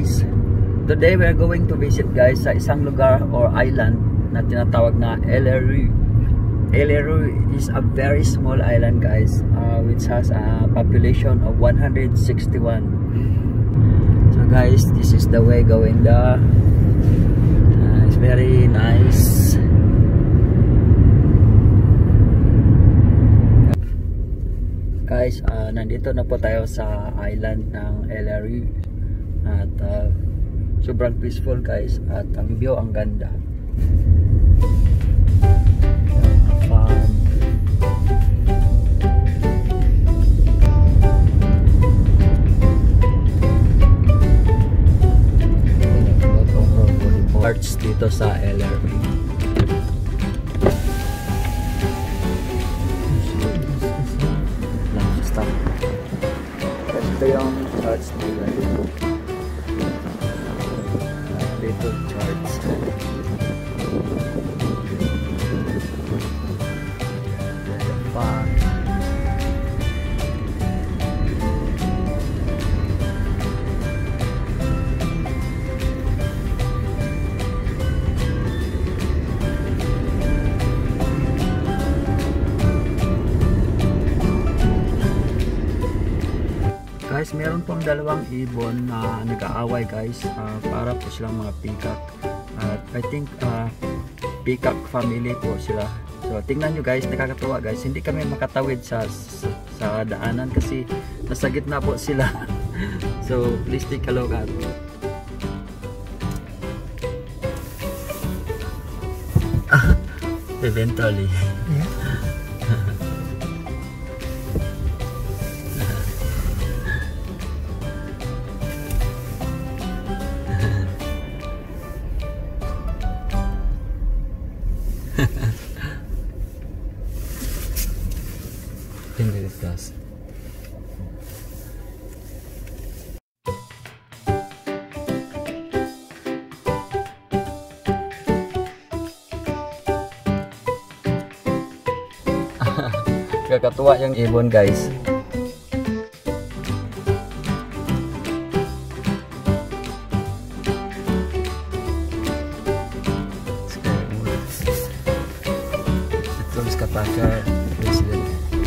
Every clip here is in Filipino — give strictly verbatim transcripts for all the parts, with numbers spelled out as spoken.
guys, today we are going to visit guys sa isang lugar or island na tinatawag na Alrø. Alrø is a very small island guys, uh, which has a population of one hundred sixty-one. So guys, this is the way going there. Uh, it's very nice. Guys, uh, nandito na po tayo sa island ng Alrø. At uh, sobrang peaceful guys, at ang view ang ganda. Farm. Parts dito sa Alrø. Stop. Ito yung charts nila. Little charts. Farm. Guys, meron pong dalawang ibon na nag-aaway guys, uh, para po silang mga peacock. At uh, I think uh, peacock family po sila. So tingnan nyo guys, nakakatuwa guys. Hindi kami makatawid sa, sa, sa daanan kasi nasa gitna po sila. So please take a look at it. Eventually. Yeah. I think that it does. Kakatuwa yung ibon guys. Ito is kapaka president.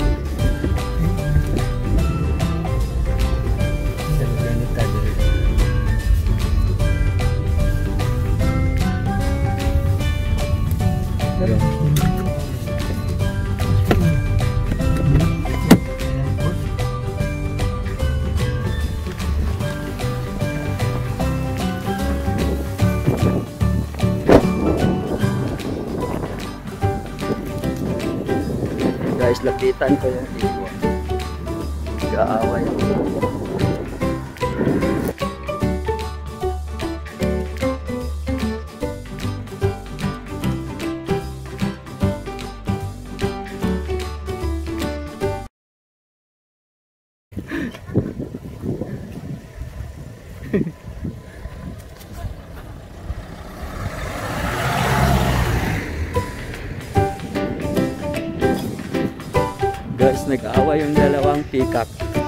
Guys, lapitan ko yung ibon. Nag-aaway ako. Guys, nag-aaway yung dalawang peacock.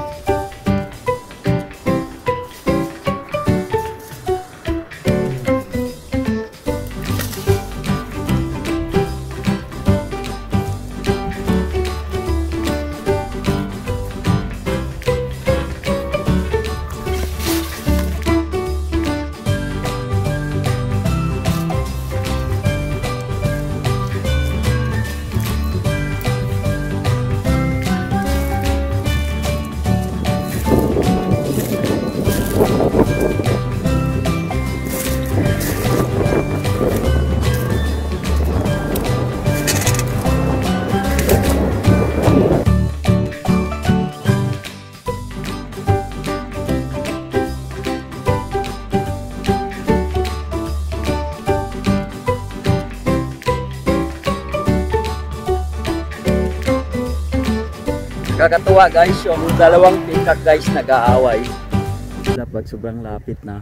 Kakatuwa guys, yung dalawang peacock guys nag-aaway. Dapat sobrang lapit na.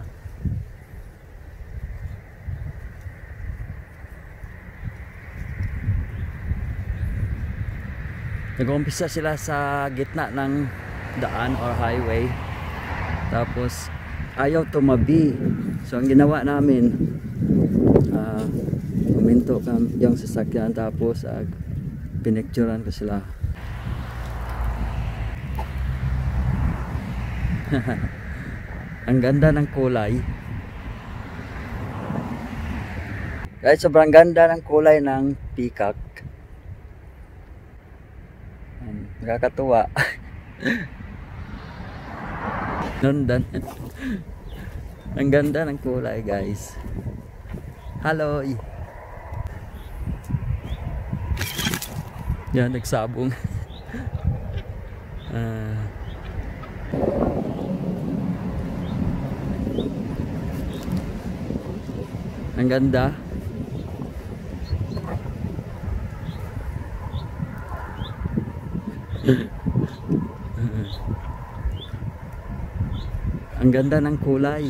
Nag-umpisa sila sa gitna ng daan or highway. Tapos ayaw tumabi. So ang ginawa namin, uh, huminto kami yung sasakyan, tapos uh, pinicturean ko sila. Ang ganda ng kulay. Guys, sobrang ganda ng kulay ng peacock. Nakakatuwa. Nundan. Ang ganda ng kulay, guys. Hello. Yan, nagsabong. uh, ang ganda. Ang ganda ng kulay.